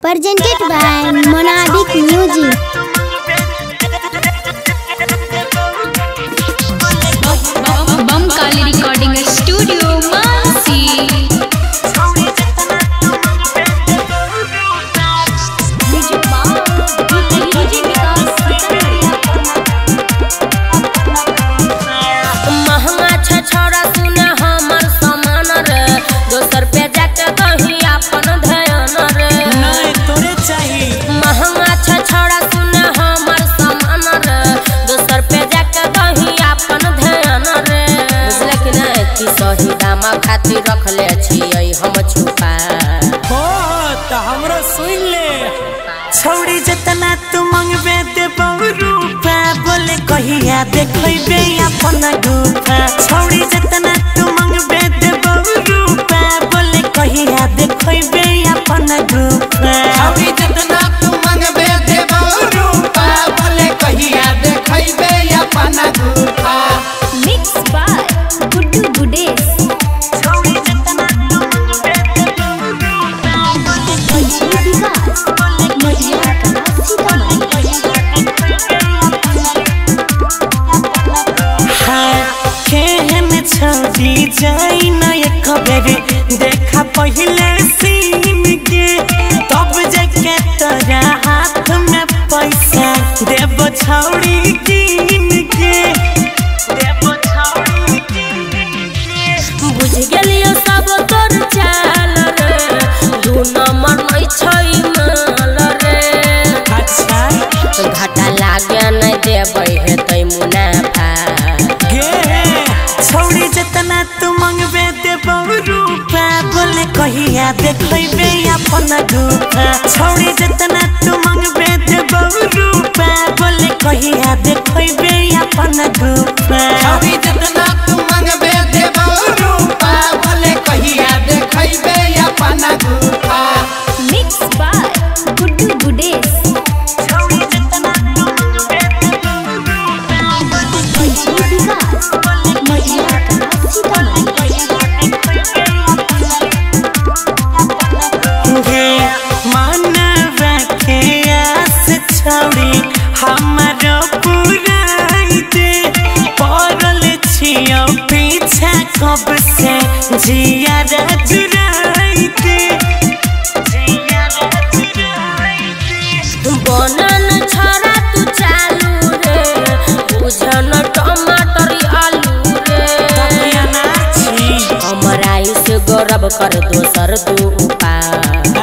presented by Monadic Music. Bamkali Recording Studio, Mansi. सही दामा खातिर रख ले छियै हम छुपा हो त हमरो सुन ले छौड़ी जतना तू मंगबे देबौ रूपा बोले कहिया देखैबे अपन रूपा छौड़ी जतना तू मंगबे देबौ रूपा बोले कहिया देखैबे अपन रूपा छौड़ी जतना तू मंगबे देबौ रूपा बोले कहिया देखैबे अपन रूपा Mix by Guddu Gudes. छौड़ी जाई ना एक बेर देखा पहिले सीन के तब जाके तोरा हाथ में पैसा देब छौड़ी कीन के बुझ गेलियो सब तोर चाल रे दू नंबर नहीं छै माल रे अच्छा घाटा लागे नहीं देबै हेतै मुनाफा गे छौड़ी जतना तू मंगबे देबौ रूपा बोले कहिया देखैबे अपन रूपा छौड़ी जतना तू मंगबे देबौ रूपा बोले कहिया देखैबे अपन रूपा छौड़ी जतना तू मंगबे देबौ रूपा बोले कहिया देखैबे अपन रूपा Mix by Guddu Gudes. हमारो पुराई दे पड़ल छियो पीछा कब से जिया जुराई दे बनन छोरा तू चालू रे बुझन टमाटर आलू रे हमरा आयुष गौरव कर दोसर दू उपाय